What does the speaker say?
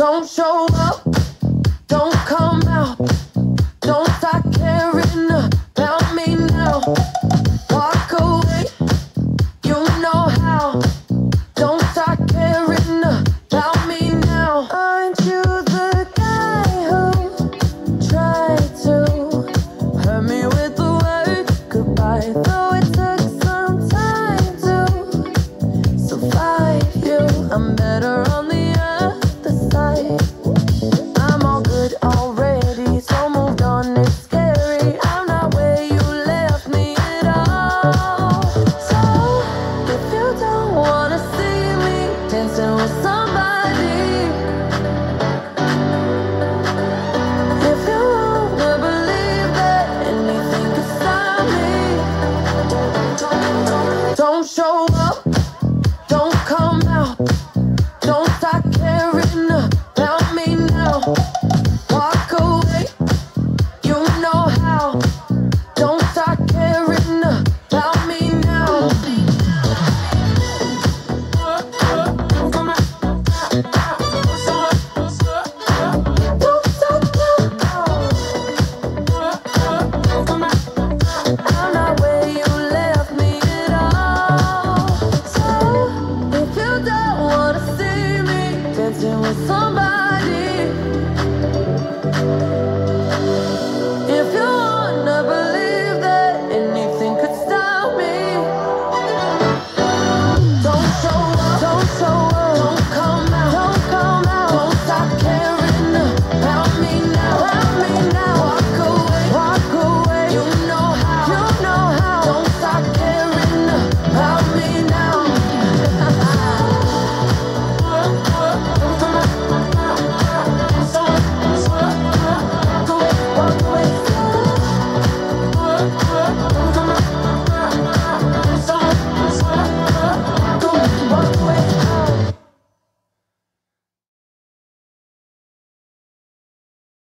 Don't show up, don't come out, don't start caring about me now. Walk away, you know how. Don't start caring about me now. Aren't you the guy who tried to hurt me with the word goodbye? Though it took some time to survive you, I'm better on the other side. I'm all good already, so moved on, it's scary. I'm not where you left me at all. So if you don't wanna see me dancing with somebody